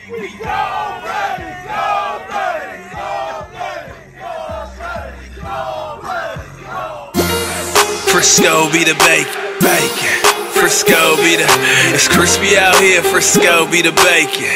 Frisco be the bacon. Frisco be the, it's crispy out here. Frisco be the bacon.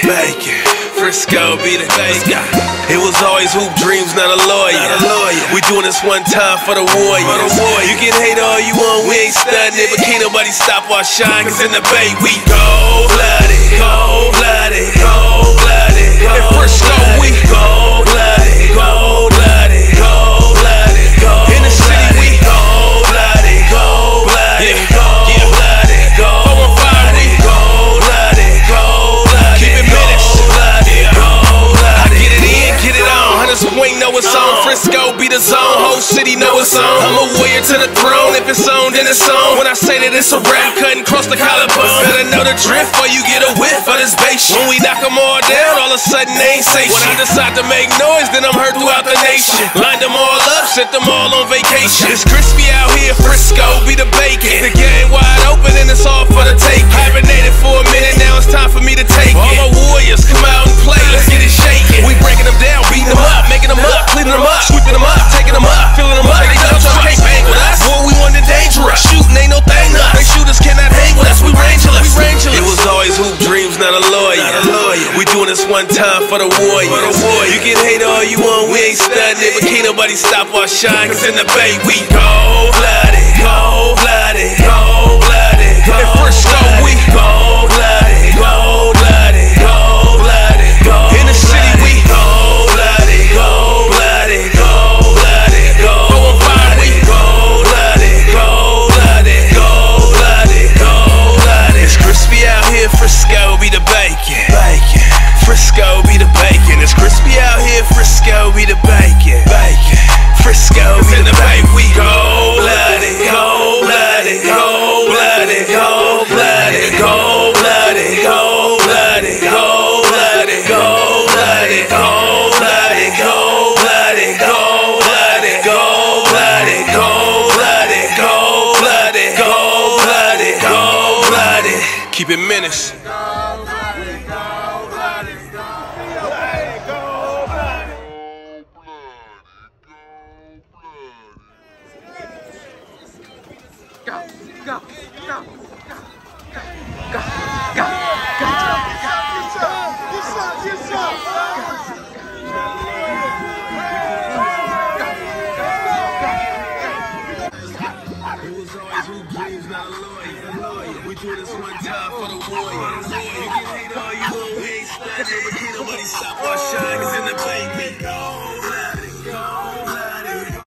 Frisco be the bacon. It was always hoop dreams, not a lawyer. We doing this one time for the warriors. You can hate all you want, we ain't studying it, but can't nobody stop our shine, cause in the bay we gold-blooded, gold-blooded, gold-blooded. In Frisco we gold-blooded, gold-blooded, gold-blooded, gold-blooded. In the city we gold-blooded, gold-blooded, gold-blooded, gold-blooded, we gold-blooded, gold-blooded. Keep it Menace, gold-blooded. I get it in, get it on. Hunters Point know it's on. Frisco be the zone, whole city know it's on. I'm a warrior to the throne. If it's on, then it's on. When I say that it's a rap, cutting cross the collarbone. Better know the drift, or you get a whiff of this bass shit. When we knock them all down, all of a sudden they ain't say shit. When I decide to make noise, then I'm heard throughout the nation. Lined them all up, sent them all on vacation. It's crispy out here, Frisco be the bacon. The game wide open and it's all for the taking. Hibernated for a minute, now it's time for me to take it. All my warriors come out and play, let's get it shaking. We breaking them down, beating them up, making them up, cleaning them up, sweeping them up, taking them up, filling them up. They don't can't bang with us. Boy, we want it dangerous. Shooting ain't no thing to us. They shooters cannot hang with us. We rangeless. It was always hoop dreams, not a lawyer. We doing this one time for the warriors. You can hate all you want, we ain't studying it, but can't nobody stop our shine, cause in the bay we gold-blooded, gold-blooded, gold-blooded. In Frisco we gold-blooded, gold-blooded, gold-blooded, gold-blooded. In the city we gold-blooded, gold-blooded, gold-blooded, gold-blooded. We gold-blooded, gold-blooded, gold-blooded, gold-blooded. It's crispy out here, Frisco be the bacon. Frisco be the bacon. It's crispy out here, Frisco be the bacon. Frisco be the bacon. We gold-blooded, gold-blooded, gold-blooded, gold-blooded, gold-blooded, gold-blooded, gold-blooded, gold-blooded, gold-blooded, gold-blooded, gold-blooded, gold-blooded, gold-blooded, gold-blooded, gold-blooded, gold-blooded. Keep it Menace. Go. We do this one time for the warriors. You can hate all you want, we ain't studying, but can't nobody stop our shine.